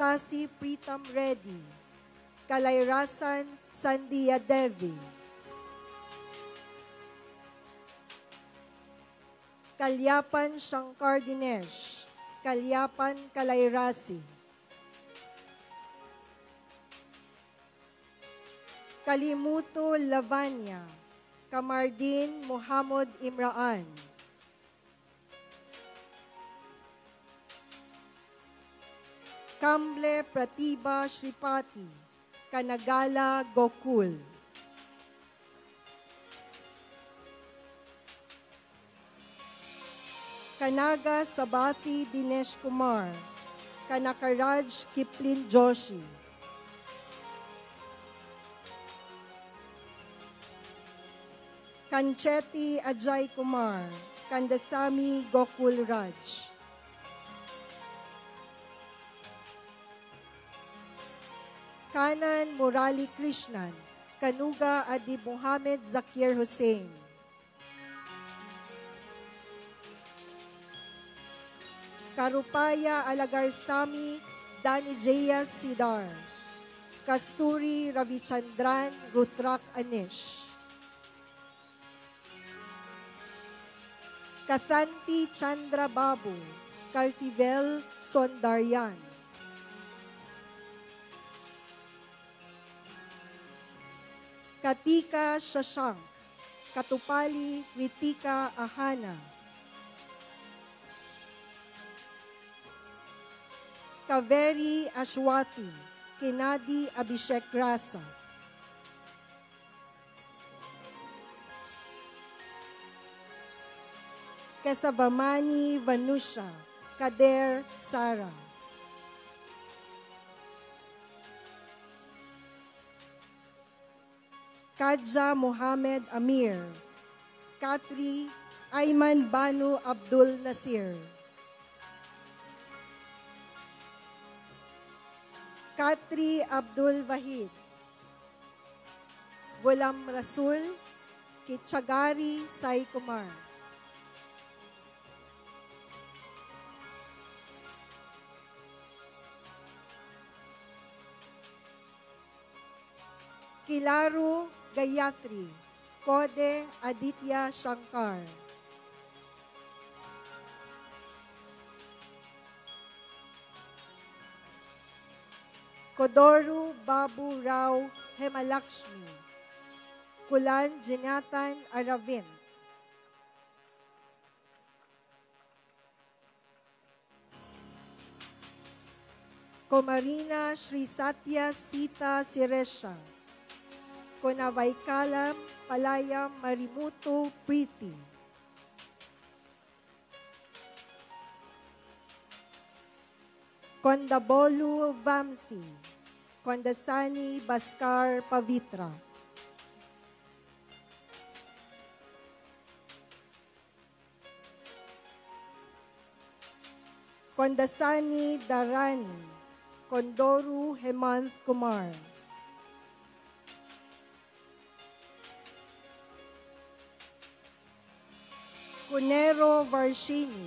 Tasi Pritam Reddy, Kalairasan Sandia Devi, Kalyapan Shankar Dinesh, Kalyapan Kalairasi, Kalimuto Lavanya, Kamardin Muhammad Imraan, Kamble Pratibha Shripati, Kanagala Gokul, Kanaga Sabati Dinesh Kumar, Kanakaraj Kiplin Joshi, Kancheti Ajay Kumar, Kandasami Gokul Raj, Kanan Murali Krishnan, Kanuga Adi Muhammad Zakir Hussain, Karupaya Alagarsami Danijaya Sidar, Kasturi Ravichandran Rutrak Anish, Kathanti Chandra Babu, Kaltivel Sondaryan, Katika Shashank, Katupali Ritika Ahana, Kaveri Ashwati, Kinadi Abhishek Rasa, Kesavamani Vanusha, Kader Sara, Kadja Mohamed Amir, Katri Ayman Banu Abdul Nasir, Katri Abdul Wahid, Gulam Rasul, Kitchagari Sai Kumar, Kilaru Gayatri, Kode Aditya Shankar, Kodoru Babu Rao Hemalakshmi, Kulan Jinatan Aravind, Komarina Sri Satya Sita Siresha, Konavaikalam Palayam Marimuto Priti, Kondabolu Vamsi, Kondasani Baskar Pavitra, Kondasani Darani, Kondoru Hemant Kumar, Kunero Varshini,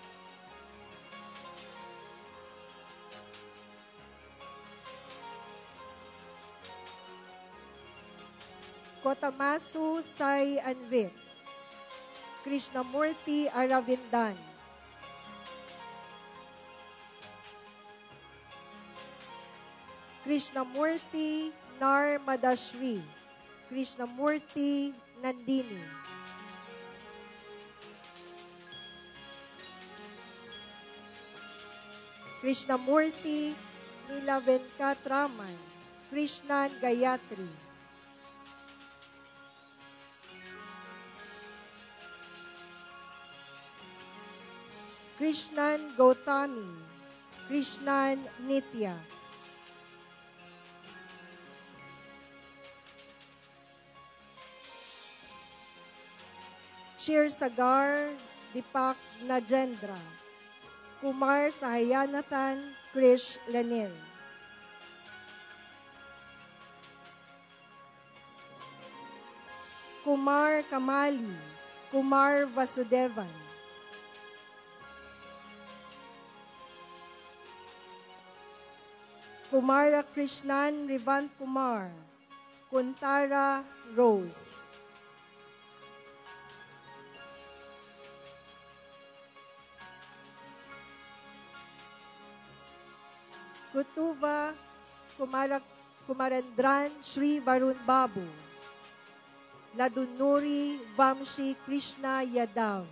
Kotamasu Sai Anvit, Krishnamurti Aravindan, Krishnamurti Nar Madashri, Krishnamurti Nandini, Krishnamurti Nila Venkatraman, Krishnan Gayatri, Krishnan Gautami, Krishnan Nitya, Shir Sagar Dipak Najendra, Kumar Sahayanathan Krish Lanil, Kumar Kamali, Kumar Vasudevan, Kumara Krishnan Rivant Kumar, Kuntara Rose. Kutuba Kumarandran Shri Varun Babu, Ladunuri Vamshi Krishna Yadav,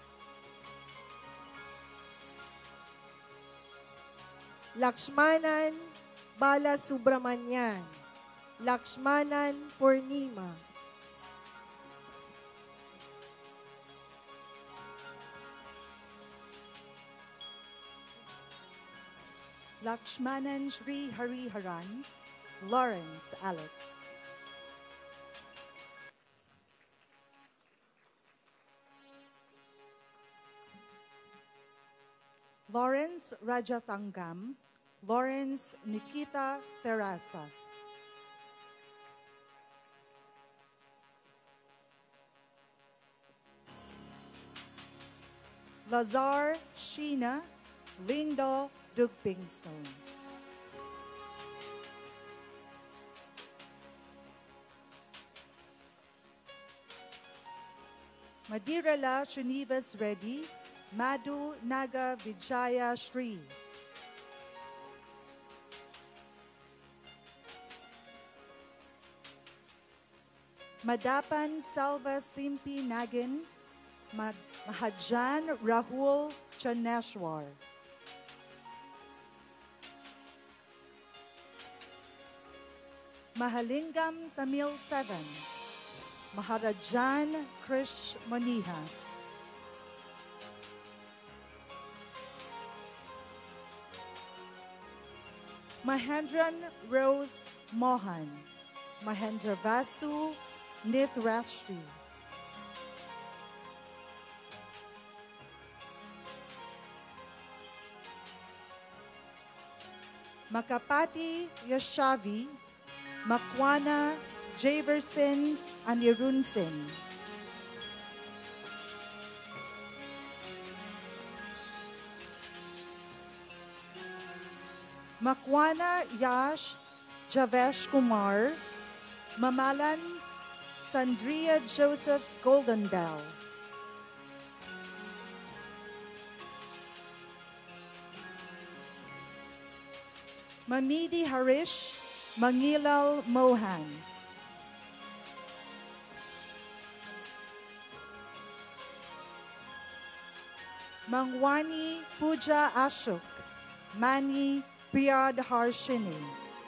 Lakshmanan Bala Subramanian, Lakshmanan Purnima, Lakshmanan Shri Hariharan, Lawrence Alex. Lawrence Rajatangam, Lawrence Nikita Terasa. Lazar Sheena Lindo Dugpingstone. Madirala Srinivas Reddy, Madhu Naga Vijaya Shri. Madapan Salva Simpi Nagin, Mahajan Rahul Chaneshwar. Mahalingam Tamil 7, Maharajan Krish Maniha. Mahendran Rose Mohan, Mahendra Vasu Nithrashri. Makapati Yashavi, Makwana Javerson Anirunsin. Makwana Yash Javesh Kumar, Mamalan Sandria Joseph Goldenbell. Mamidi Harish, Mangilal Mohan. Mangwani Puja Ashok, Mani Priyad Harshini.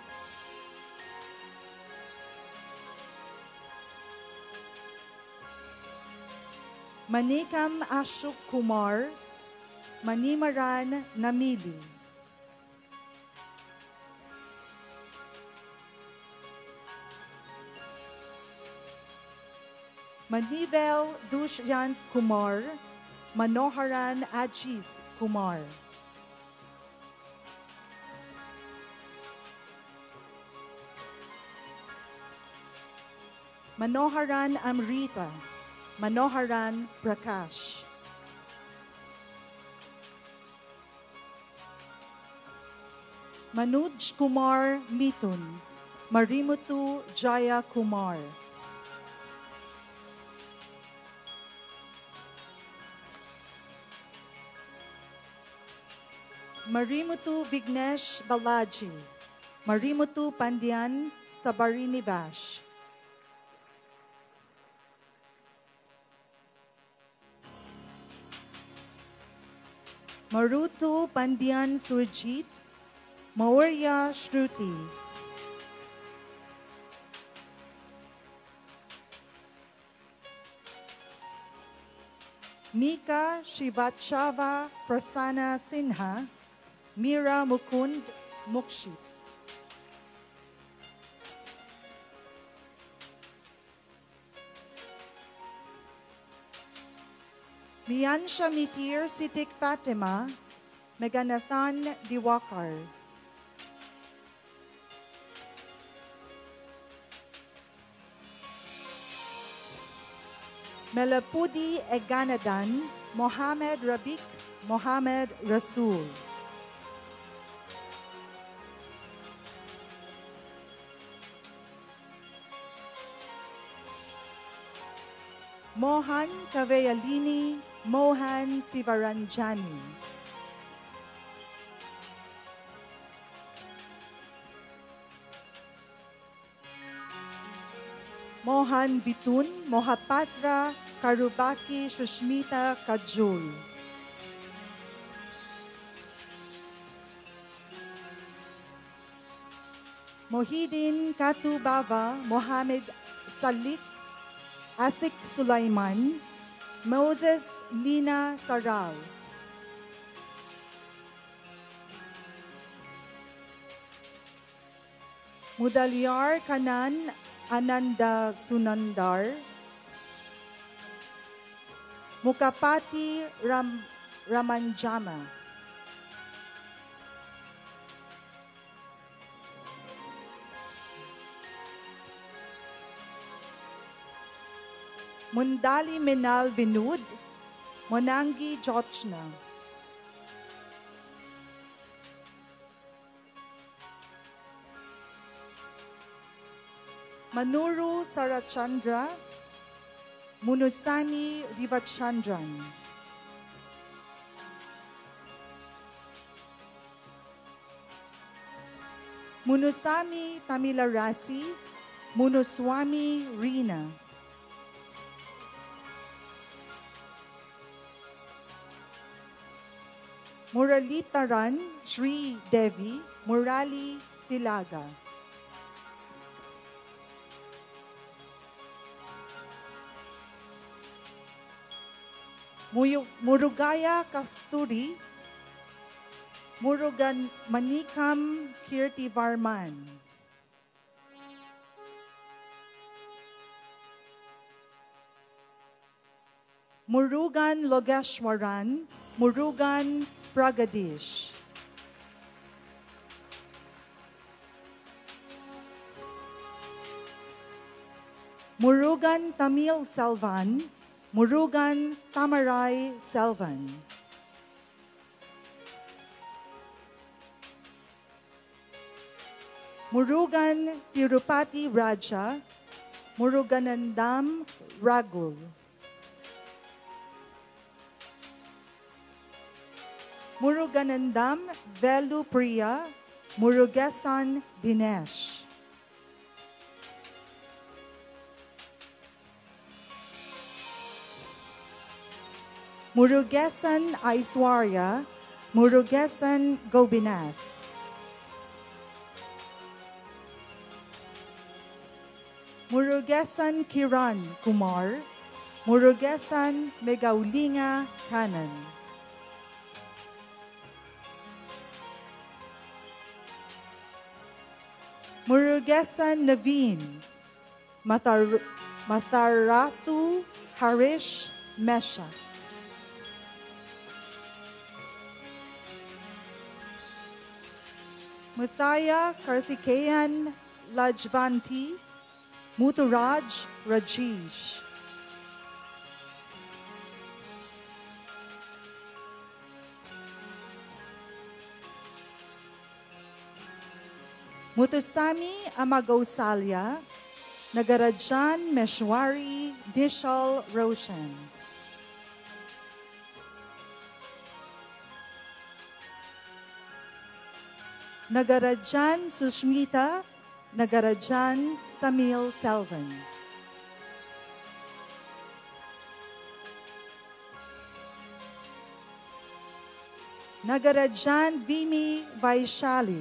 Manikam Ashok Kumar, Manimaran Namili. Manivel Dushyant Kumar, Manoharan Ajit Kumar. Manoharan Amrita, Manoharan Prakash. Manuj Kumar Mitun, Marimutu Jaya Kumar. Marimutu Vignesh Balaji, Marimutu Pandyan Sabarinivash. Marutu Pandyan Surjit, Maurya Shruti. Mika Shivatshava Prasanna Sinha, Mira Mukund Mukshit. Miansha Mitir Sitik Fatima, Meganathan Diwakar. Melapudi Eganadan, Mohammed Rabik, Mohammed Rasul. Mohan Kavayalini Mohan Sivaranjani. Mohan Vitun Mohapatra Karubaki Shushmita Kajul. Mohidin Katubava Mohammed Salik Asik Sulaiman Moses Lina Saral. Mudalyar Kanan Ananda Sunandar. Mukapati Ramanjama. Mundali Menal Vinud, Monangi Jochna. Manuru Sarachandra, Munusani Rivachandran. Munusami Tamilarasi, Munuswami Rina. Muralitaran Sri Devi Murali Tilaga. Murugaya Kasturi Murugan Manikam Kirti Varman. Murugan Logeshwaran Murugan Pragadish. Murugan Tamil Selvan, Murugan Tamarai Selvan. Murugan Tirupati Raja, Muruganandam Ragul. Muruganandam Velu Priya, Murugesan Dinesh. Murugesan Aiswarya, Murugesan Gobinath. Murugesan Kiran Kumar, Murugesan Megaulinga Kanan. Murugesan Naveen, Matharasu Harish Mesha. Muthaya Karthikeyan Lajvanti, Muturaj Rajesh. Mutusami Amagausalya, Nagarajan Meshwari Nishal Roshan. Nagarajan Sushmita, Nagarajan Tamil Selvan. Nagarajan Vimi Vaishali,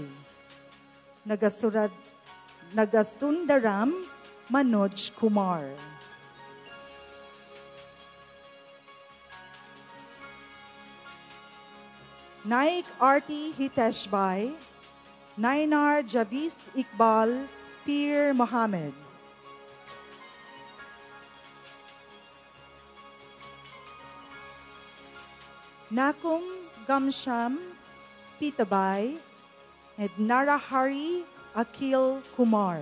Nagastundaram Manoj Kumar. Naik Arti Hiteshbai, Nainar Javith Iqbal Pir Mohammed. Nakum Gamsham Pitabay at Narahari Akil Kumar.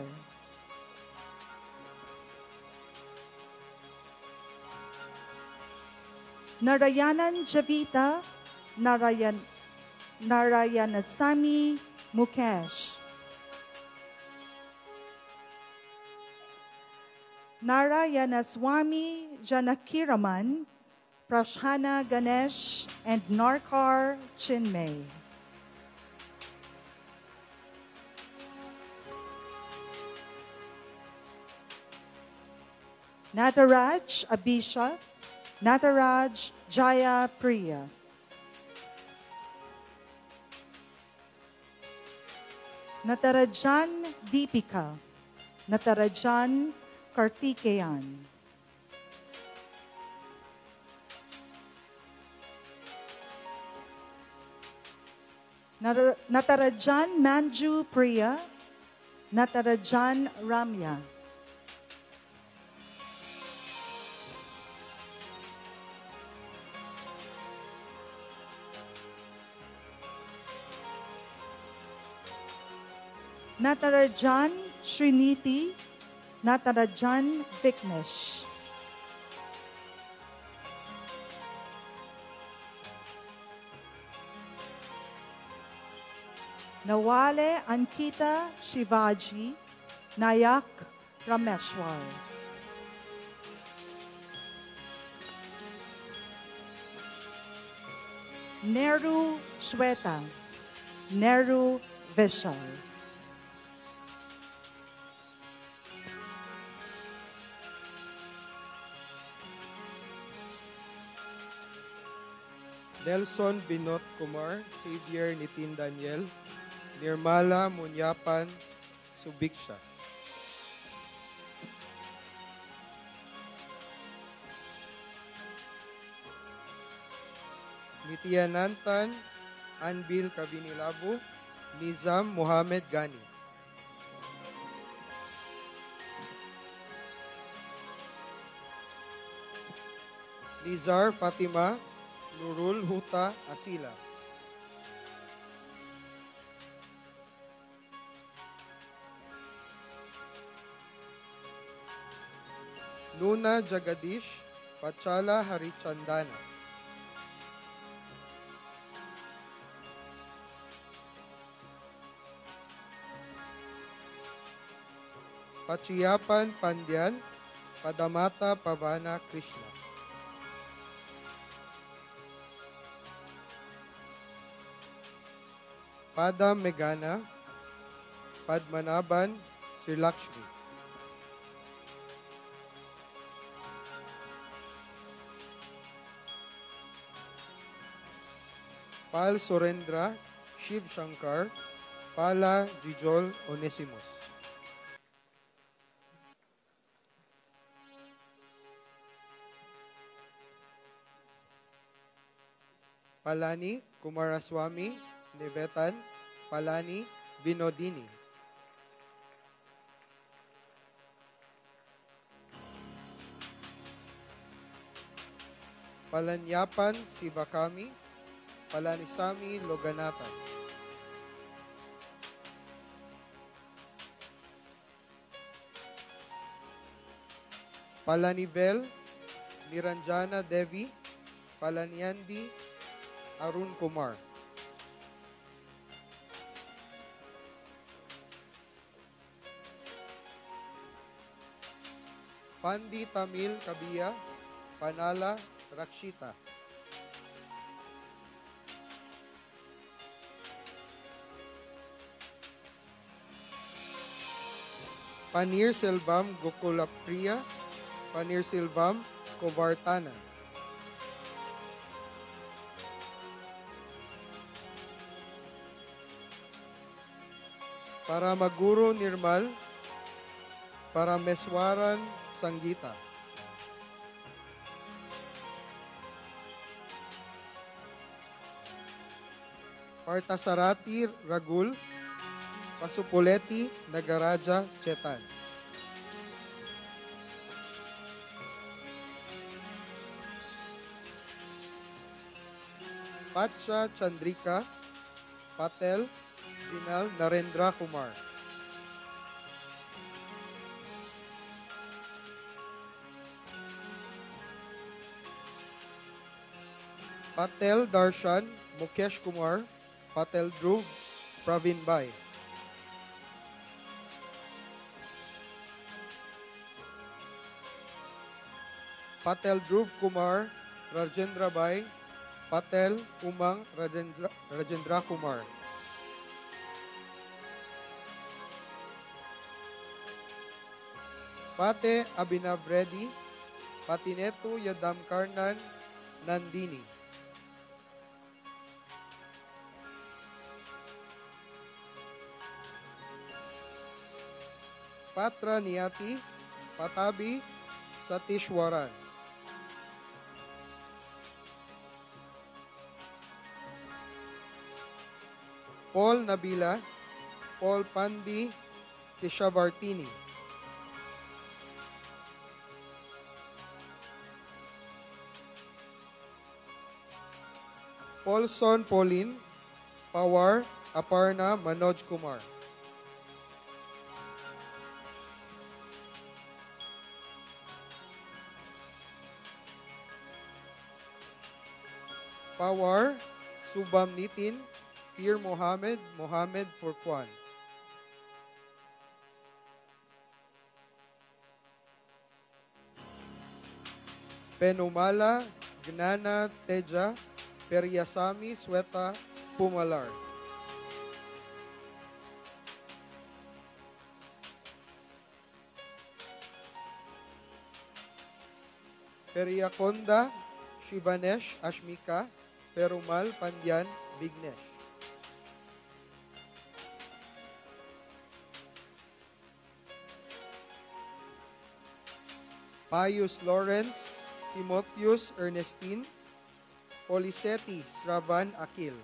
Narayanan Javita Narayanasamy Mukesh. Narayanaswamy Janakiraman, Prashana Ganesh, and Narkar Chinmay. Nataraj Abisha, Nataraj Jaya Priya. Natarajan Deepika, Natarajan Kartikeyan. Natarajan Manju Priya, Natarajan Ramya. Natarajan Sriniti, Natarajan Viknesh. Nawale Ankita Shivaji, Nayak Rameshwar. Neru Shweta, Neru Vishal. Nelson Binot Kumar, Xavier Nitin Daniel, Nirmala Munyapan Subiksha. Nitianantan Anbil Kabinilabu, Nizam Mohamed Gani. Nizar Fatima Nurul Huta Asila. Nuna Jagadish Pachala Harichandana. Pachiyapan Pandyan Padamata Pavana Krishna. Padam Megana, Padmanaban, Sri Lakshmi. Pal Surendra, Shiv Shankar, Pala Jijol Onesimus. Palani Kumaraswamy, Nivetan, Palani, Binodini. Palanyapan Sivakami, Palanisami Loganatan. Palanivel, Niranjana Devi, Palaniandi, Arun Kumar. Pandi Tamil Kabiya, Panala Rakshita. Panir Silvam Gokulapriya, Panir Silvam Kobartana. Para Maguro Nirmal, para Meswaran Sanggita. Partasarati Ragul, Pasupuleti Nagaraja Chetan. Patsha Chandrika, Patel, Jinal Narendra Kumar. Patel Darshan, Mukesh Kumar, Patel Dhruv, Praveen Bai. Patel Dhruv Kumar Rajendra Bai, Patel Umang Rajendra Kumar. Pate Abhinav Reddy, Patinetu Yadam Karnan Nandini. Patra Niyati, Patabi Satishwaran. Paul Nabila, Paul Pandi Kishavartini. Paulson Pauline, Pawar Aparna Manoj Kumar. Pawar Subam Nitin, Pir Mohammed, Mohammed Furquan. Penumala Gnana Teja, Peryasami Sweta Pumalar. Peryakonda Shivanesh Ashmika, Perumal Pandyan Bignesh. Pius Lawrence, Timotheus Ernestine, Poliseti Sravan Akil.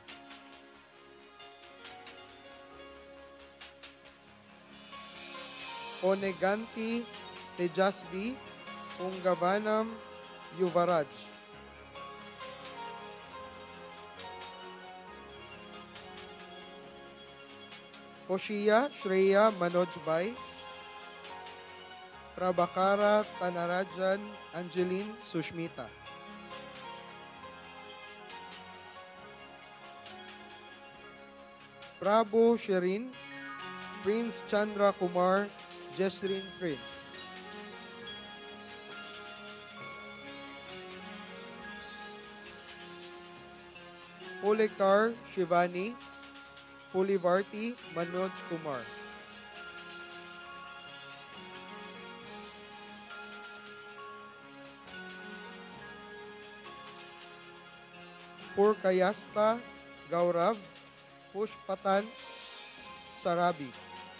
Oneganti Tejasbi, Pungavanam Yuvaraj. Koshiya Shreya Manojbay, Prabhakara Tanarajan Angeline Sushmita. Prabhu Sherin, Prince Chandra Kumar, Jesrin Prince. Pulekar Shivani, Pulivarti Manoj Kumar. Purkayasta Gaurav, Pushpatan Sarabi.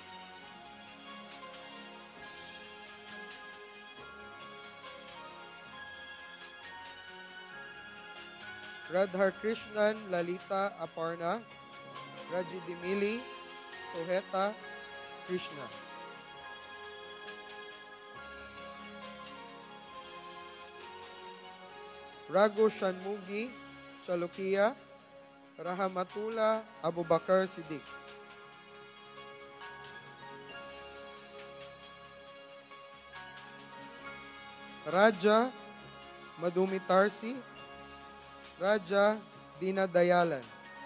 Radhar Krishnan Lalita Aparna, Rajidimili Soheta Krishna. Raghu Shanmugi Chalukia, Rahamatullah Abubakar Siddiq. Raja Madumitarsi, Raja Dinadayalan.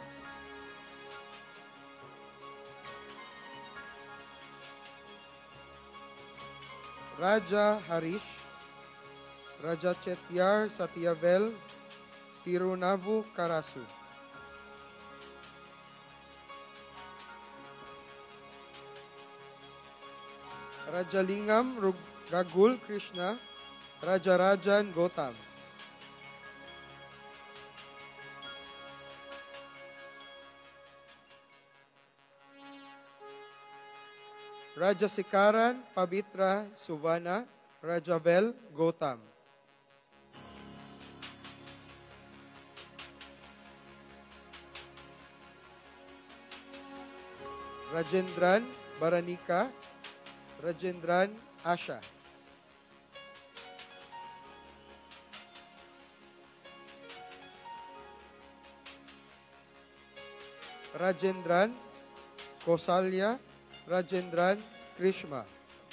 Raja Harish, Raja Chetyar Satyavel, Tirunavu Karasu. Rajalingam Ragul Krishna, Rajarajan Gotam. Raja Sikaran Pavitra Suvana, Rajavel Gotam. Rajendran Baranika, Rajendran Asha. Rajendran Kosalya, Rajendran Krishma.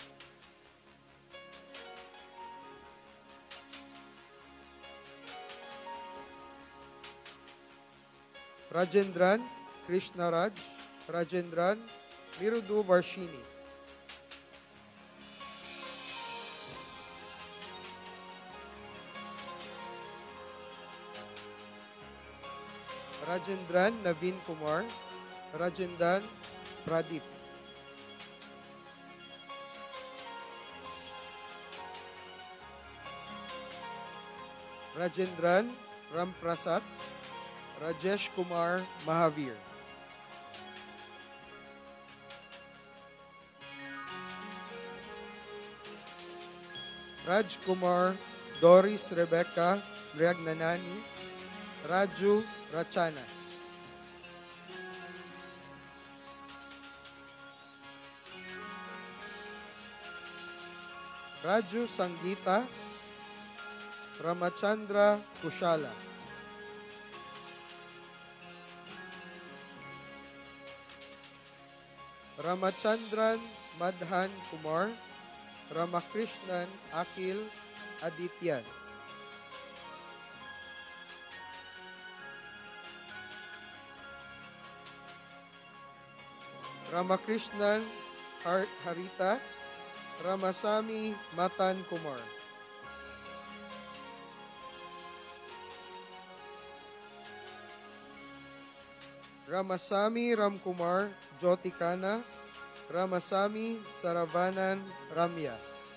Rajendran Krishnaraj, Rajendran Mirudu Varshini. Rajendran Naveen Kumar, Rajendan Pradeep. Rajendran Ramprasad, Rajesh Kumar Mahavir. Raj Kumar Doris Rebecca Briagnanani, Raju Rachana. Raju Sangeeta, Ramachandra Kushala. Ramachandran Madhan Kumar, Ramakrishnan Akil Adityan. Ramakrishnan Harita, Ramasamy Matan Kumar. Ramasamy Ramkumar Jyotikana, Ramasamy Saravanan Ramya.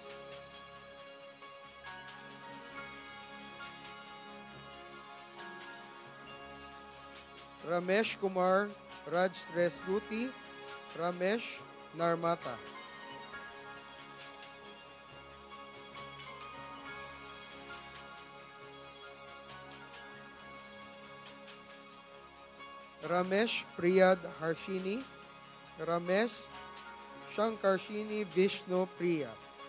Ramesh Kumar Rajresruti, Ramesh Narmata. Ramesh Priyad Harshini, Ramesh Shankarshini Vishnu Priya.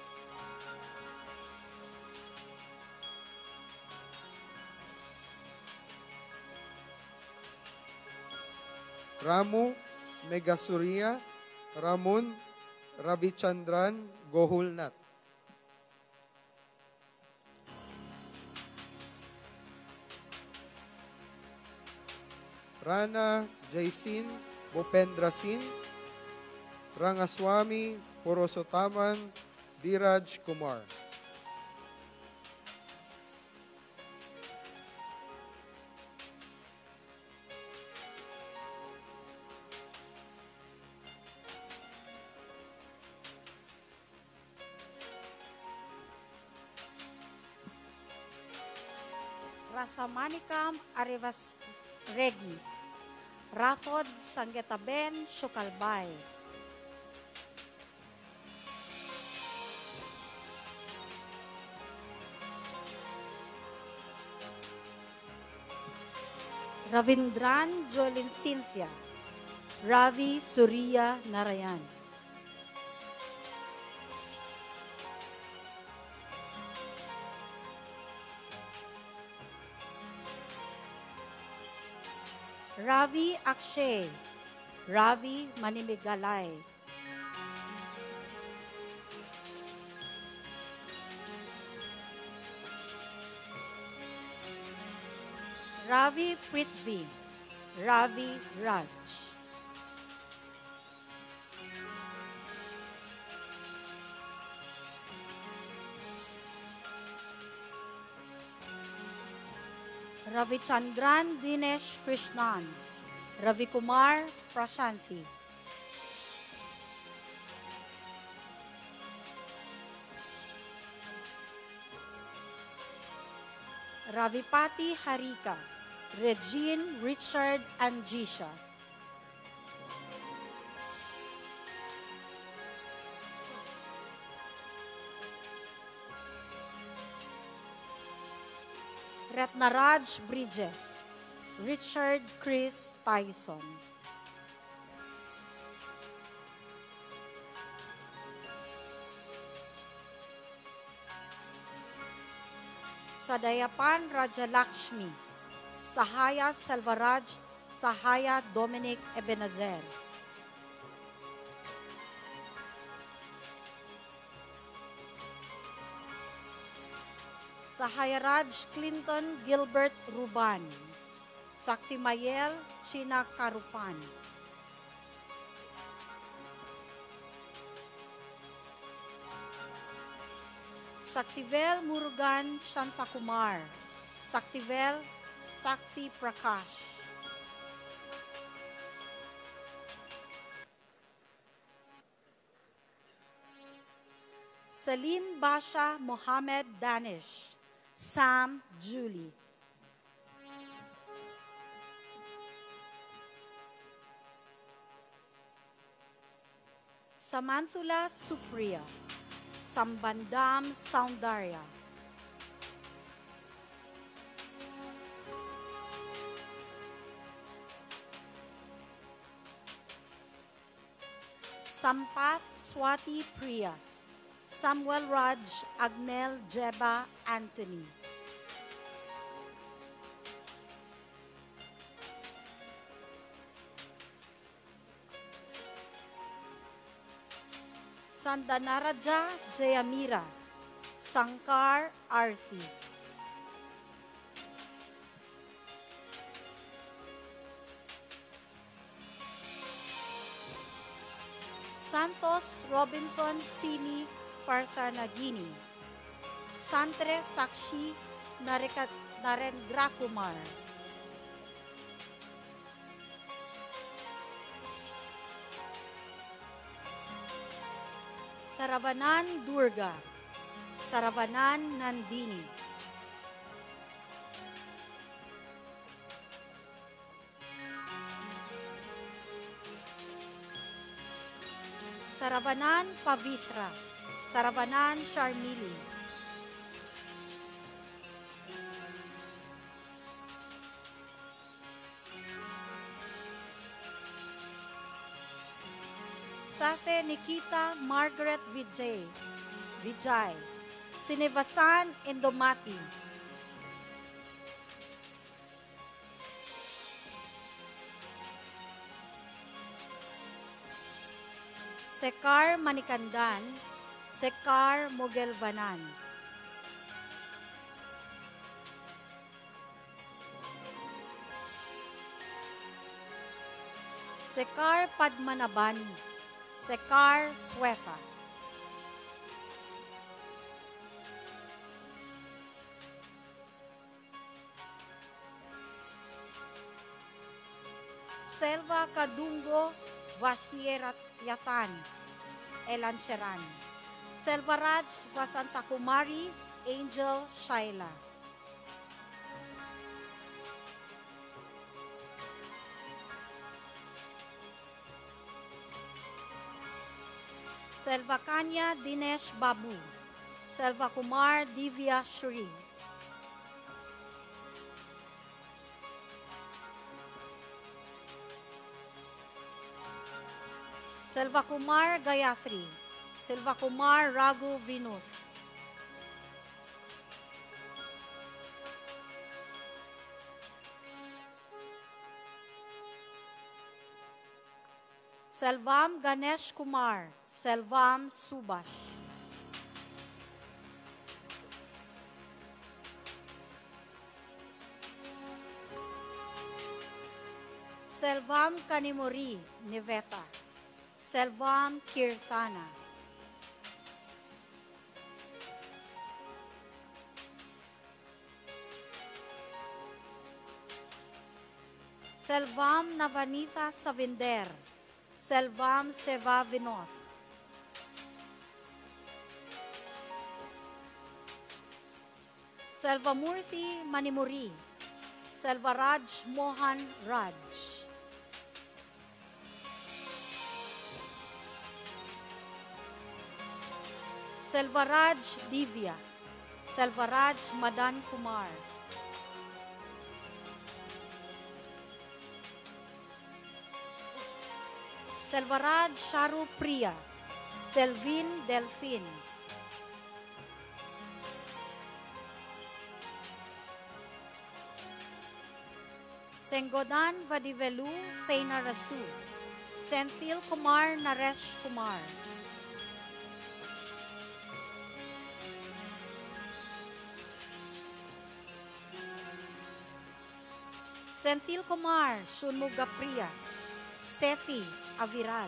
Ramu Megasuriya, Ramun Ravichandran Gohulnat. Rana Jaisin Bhupendrasin, Rangaswamy Purosotaman Diraj Kumar. Rasamanikam Arivas Regi, Rathod Sanggetaben Shukalbay, Ravindran Jolin Cynthia, Ravi Surya Narayan. Ravi Akshay, Ravi Manimigalay. Ravi Prithvi, Ravi Raj. Ravichandran Dinesh Krishnan, Ravi Kumar Prashanthi. Ravipati Harika, Regine Richard Anjisha. Ratnaraj Bridges, Richard Chris Tyson. Sadayapan Rajalakshmi, Sahaya Selvaraj, Sahaya Dominic Ebenezer. Sahayaraj Clinton Gilbert Ruban, Sakti Mayel China Karupan. Saktivel Murugan Shantakumar, Saktivel Sakti Prakash. Salim Basha Mohammed Danish, Sam Julie. Samanthula Supriya, Sambandam Soundarya. Sampath Swati Priya, Samuel Raj Agnel Jeba Anthony. Sandanaraja Jayamira, Sankar Arthi. Santos Robinson Simi Parthanagini, Santre Sakshi Narendra Kumar. Saravanan Durga, Saravanan Nandini. Saravanan Pavitra, Saravanan Sharmili. Sathe Nikita Margaret Vijay, Sinivasan Indomati. Sekar Manikandan, Sekar Mogelvanan. Sekar Padmanaban, Sekar Swetha. Selva Kadungo Vasnierat-Yatan, Elancheran. Selvaraj Vasantakumari, Angel Shaila. Selvakanya Dinesh Babu, Selvakumar Divya Shuri. Selvakumar Gayatri, Selvakumar Raghu Vinuth. Selvam Ganesh Kumar, Selvam Subash. Selvam Kanimuri, Niveta. Selvam Kirtana. Selvam Navanitha Savinder, Selvam Seva Vinoth. Selvamurthy Manimuri, Selvaraj Mohan Raj. Selvaraj Divya, Selvaraj Madan Kumar. Selvaraj Sharu Priya, Selvin Delphine. Senggodan Vadivelu Thaina Rasu, Senthil Kumar Naresh Kumar. Senthil Kumar Shunmugapriya, Sethi Aviral.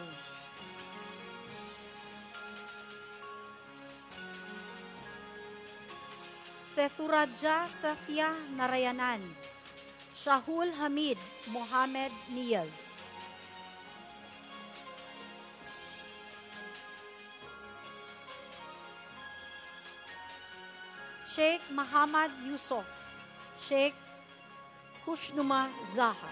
Sethuraja Sathya Narayanan, Shahul Hamid Mohammed Niyaz. Sheikh Muhammad Yusuf, Sheikh Kushnuma Zaha.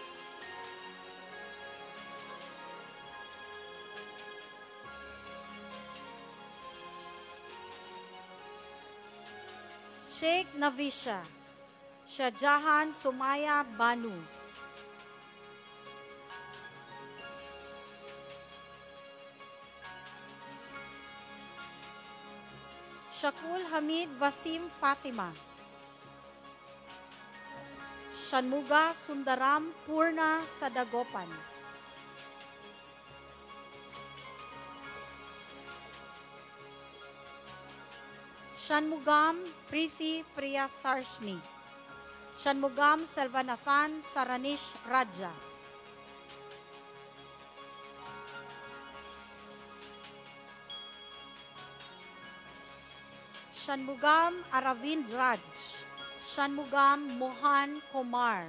Sheikh Navisha, Shahjahan Sumaya Banu. Shakul Hamid Wasim Fatima. Shanmuga Sundaram Purna Sadagopan. Shanmugam Preeti Priyatharshni. Shanmugam Selvanathan Saranish Raja. Shanmugam Aravind Raj. Shanmugam Mohan Kumar.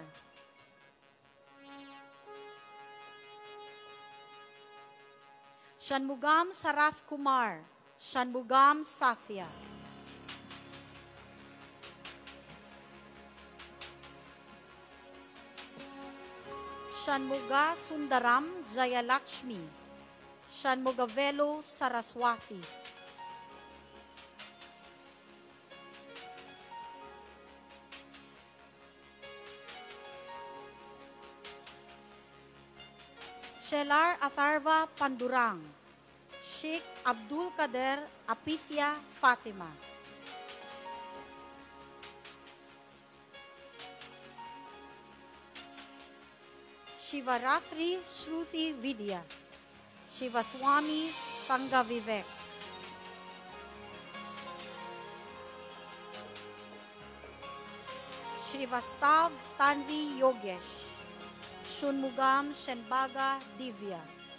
Shanmugam Sarath Kumar. Shanmugam Sathya. Shanmuga Sundaram Jayalakshmi. Shanmugavelu Saraswati. Shelar Atharva Pandurang. Sheikh Abdul Kader Apithia Fatima. Shivaratri Shruti Vidya. Shivaswami Pangavivek. Shrivastav Tanvi Yogesh. Shunmugam Shenbaga Divya.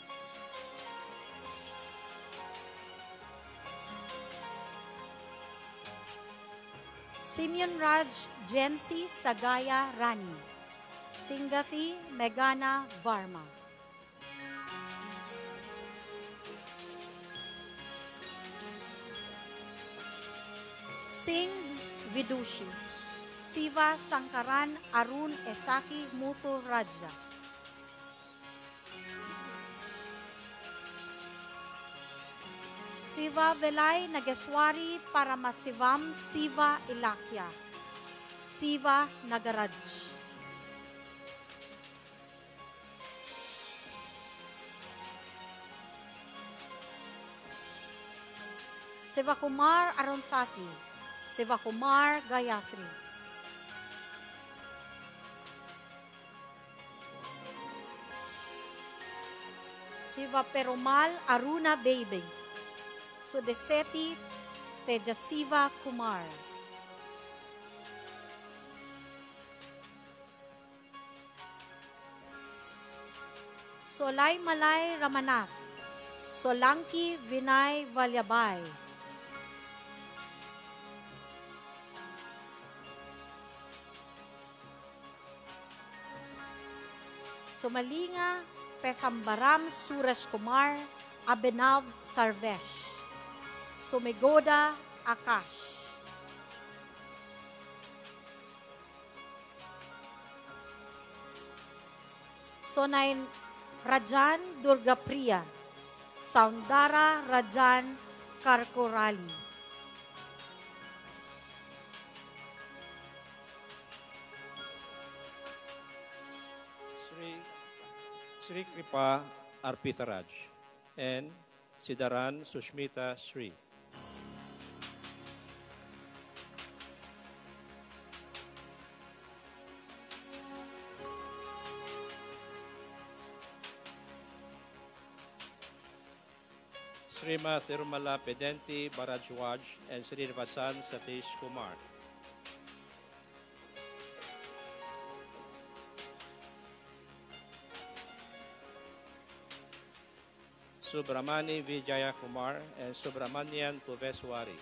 Simeon Raj Jensi Sagaya Rani. Singathi Megana Varma. Singh Vidushi. Siva Sankaran Arun Esaki Muthu Raja. Siva Velay Nageswari Paramasivam Siva Ilakya. Siva Nagaraj. Sivakumar Aruntati. Sivakumar Gayatri. Siva Perumal Aruna Bebe. Sudeseti Tejasiva Kumar. Solay Malay Ramanath. Solanki Vinay Valyabay. Somalinga Pethambaram Suresh Kumar Abhinav Sarvesh. Sumegoda Akash. Sonay Rajan Durgapriya. Saundara Rajan Karkorali. Sri Kripa Arpitharaj and Sidaran Sushmita Sri. Srima Thirumala Pedenti Barajwaj and Sri Vasan Satish Kumar. Subramani Vijaya Kumar and Subramanian Puveswari.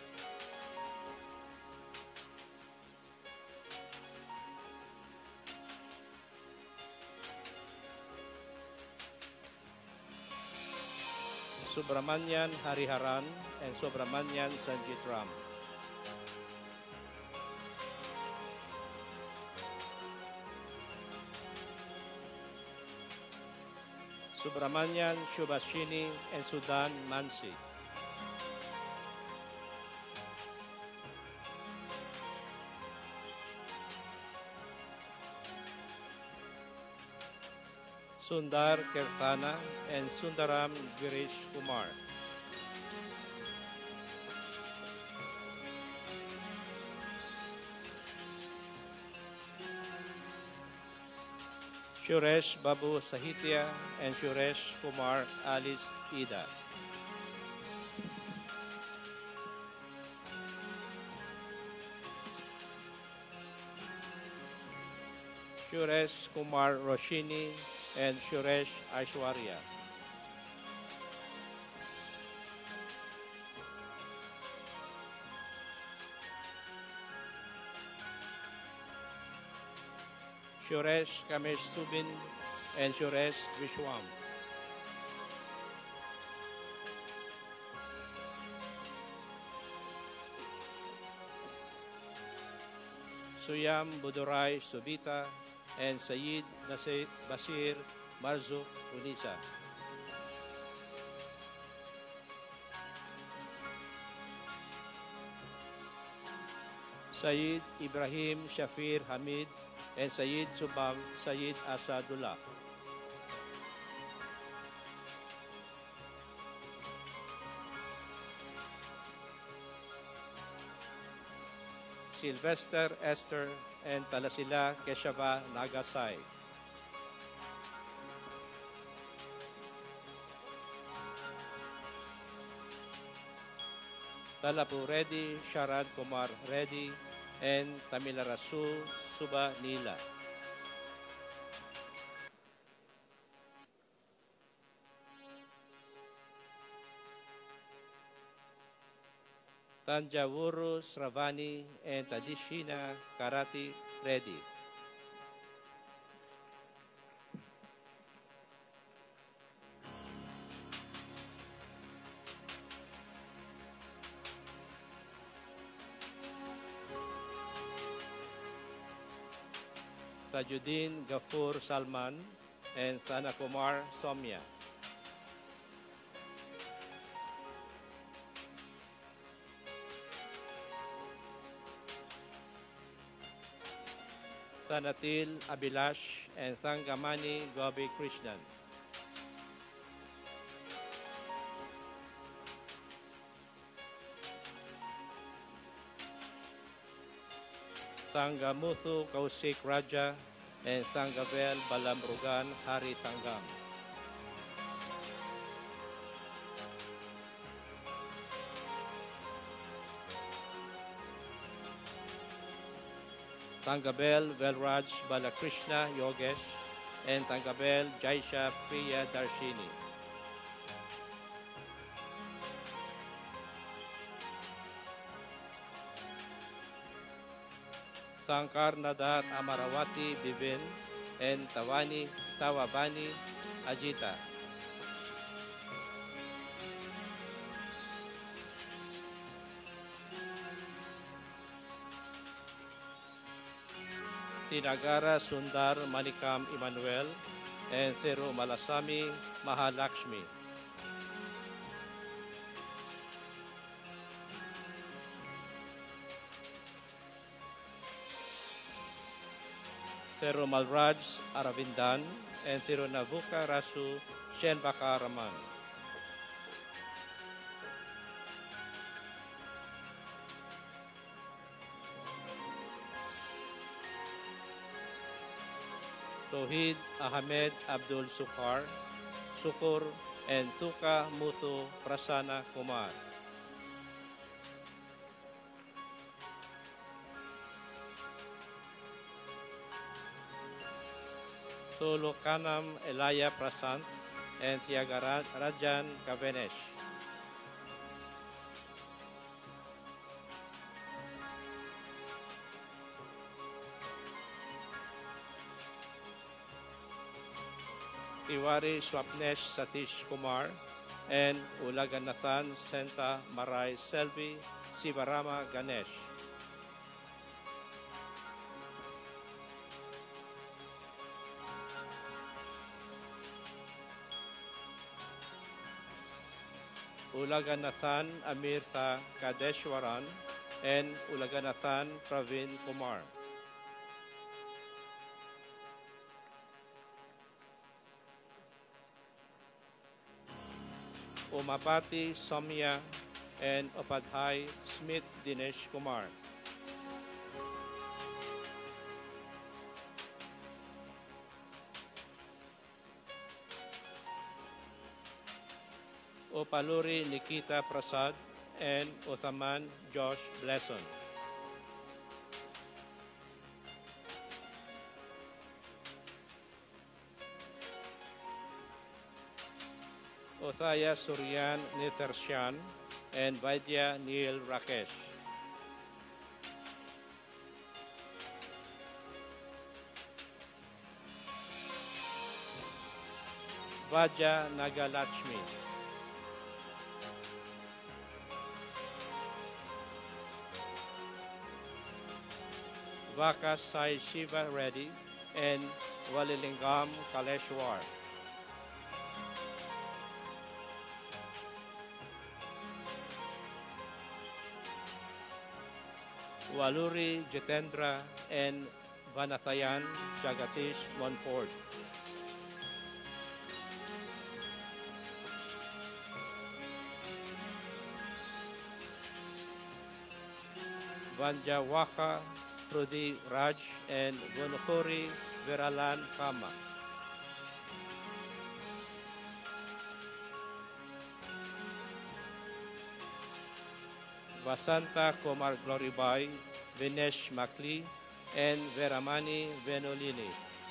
Subramanian Hariharan and Subramanian Sanjit Ram. Subramanian Shubhashini and Sudan Mansi. Sundar Kirtana and Sundaram Girish Kumar. Suresh Babu Sahitya and Suresh Kumar Alice Ida. Suresh Kumar Roshini and Suresh Aishwarya. Suresh Kamesh Subin and Suresh Vishwam. Suyam Budurai Subita and Sayid Nasir Basir Marzuk Unisa. Sayid Ibrahim Shafir Hamid and Sayid Subam Sayid Asadullah. Sylvester Esther and Talasila Keshava Nagasai. Talapu Reddy, Sharad Kumar Reddy, and Tamilarasu Suba Nila. Tanjavuru Sravani and Tadishina Karati Reddy. Tajuddin Gafur Salman and Tanakumar Somya. Sanatil Abilash and Sangamani Gobi Krishnan. Sangamuthu Kausik Raja and Sangavel Balamrugan Hari Tangam. Tangabel Velraj Balakrishna Yogesh and Tangabel Jaisha Priya Darshini. Sankar Nadar Amarawati Bivin and Tawabani Ajita. Tinagara Sundar Manikam Emmanuel and Thiru Malasami Mahalakshmi. Thiru Malraj Aravindan and Thiru Navuka Rasu Shenbaka Raman. Tohid Ahmed Abdul Sukur, and Tuka Muthu Prasana Kumar. Tulukanam Elaya Prasant and Tyagarajan Kavenesh. Tiwari Swapnesh Satish Kumar and Ulaganathan Senta Marai Selvi Sivarama Ganesh. Ulaganathan Amirtha Kadeshwaran, and Ulaganathan Praveen Kumar. Umapati Somya and Upadhyay Smith Dinesh Kumar. Upaluri Nikita Prasad and Uthaman Josh Blesson. Uthaya Suryan Nithershan and Vaidya Neil Rakesh. Vaja Nagalachmi. Vaka Sai Shiva Reddy and Walilingam Kaleshwar. Waluri Jitendra and Vanathayan Jagatish Monford. Vanjawaka Prudi Raj and Gunukuri Viralan Kama. Vasanta Kumar Gloribai, Vinesh Makli, and Veramani Venolini.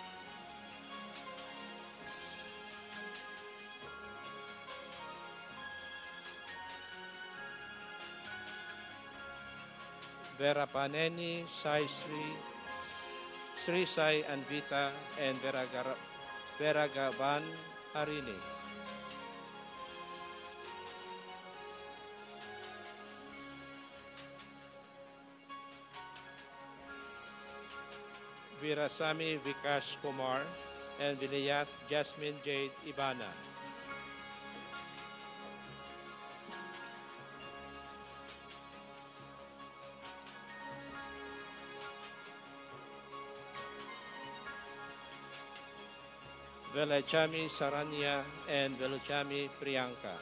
Verapaneni Sai Sri Sai Anvita and Veragavan Harini. Virasami Vikash Kumar and Vilayat Jasmine Jade Ibana. Velachami Saranya and Velachami Priyanka.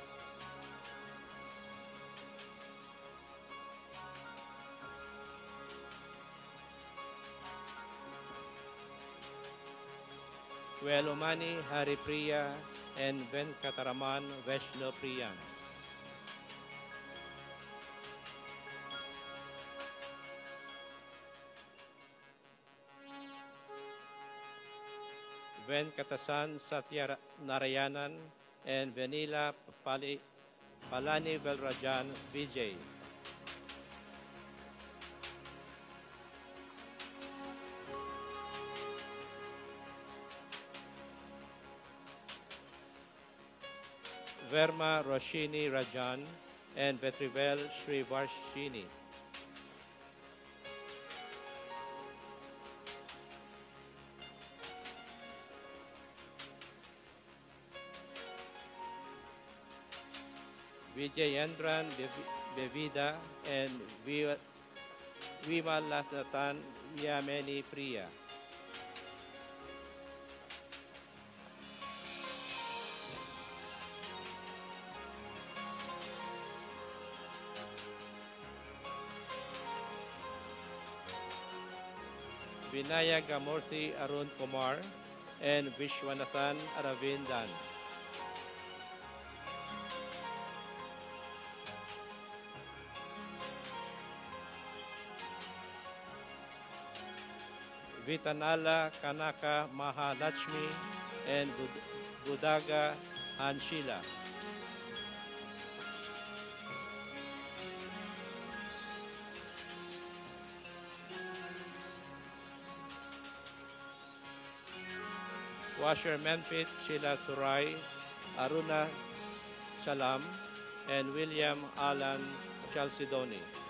Velumani Haripriya and Venkataraman Vaishno Priyan. Venkatasan Satya Narayanan and Vanila Palani Velrajan Vijay. Verma Roshini Rajan and Vetrivel Srivarshini. Vijayendran Bevida and Vimalathan Yameni Priya. Vinaya Gamurthy Arun Kumar and Vishwanathan Aravindan. Vitanala Kanaka Mahalachmi and Budaga Hanshila. Washer Menpit Sheila Turay, Aruna Salam, and William Alan Chalcedoni.